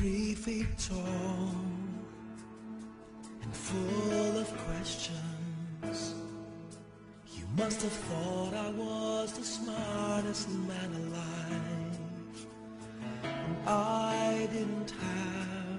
3 feet tall and full of questions. You must have thought I was the smartest man alive, and I didn't have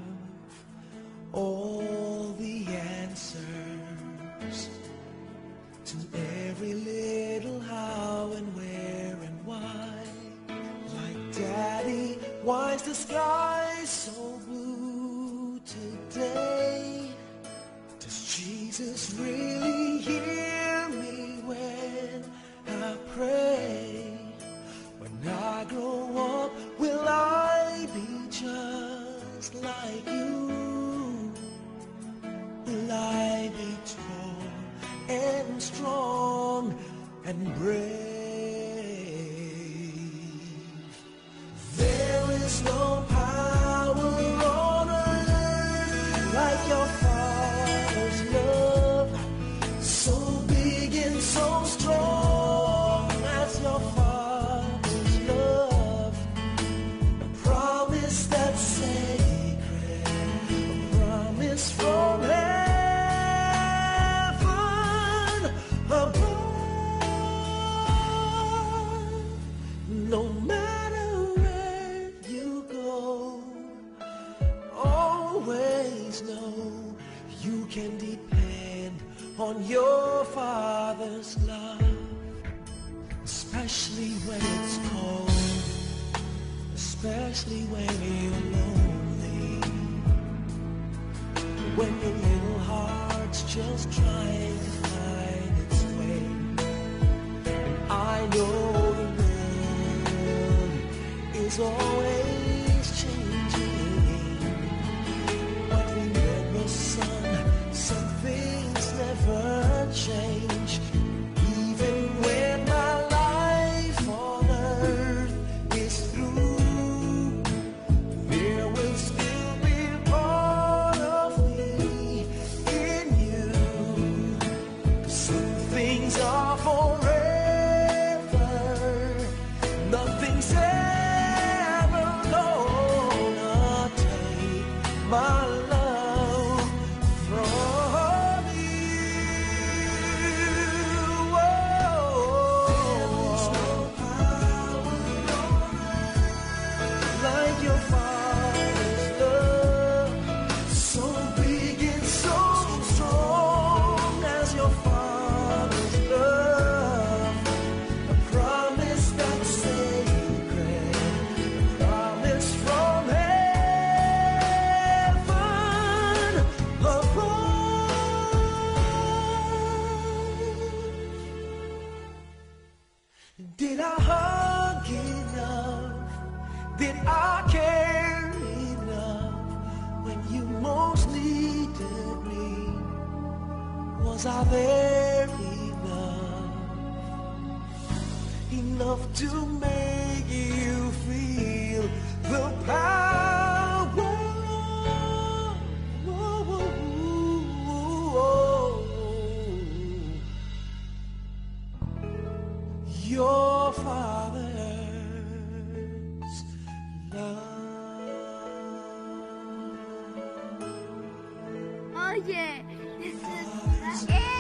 all the answers to every little how and where and why. Like, Daddy, why is the sky so blue today? Does Jesus really hear me when I pray? When I grow up, will I be just like you? Will I be tall and strong and brave? There is no power on earth like your Father's love, so big and so strong as your Father's love. A promise that's sacred, a promise from heaven above. No matter where you go, always know you can depend on your Father's love, especially when it's cold, especially when you're lonely, when your little heart's just trying to find its way. And I know the world is always changing, but remember, son, some things never change. Even when my life on earth is through, there will still be part of me in you. 'Cause some things are forever, nothing's ever gonna take my love from you. There is no power on earth like your Father's love, so big and so strong as your Father's love. A promise that's sacred, a promise from heaven above. Did I hug enough? Did I care enough when you most needed me? Was I there enough to make you feel the power your Father's love? Oye, this is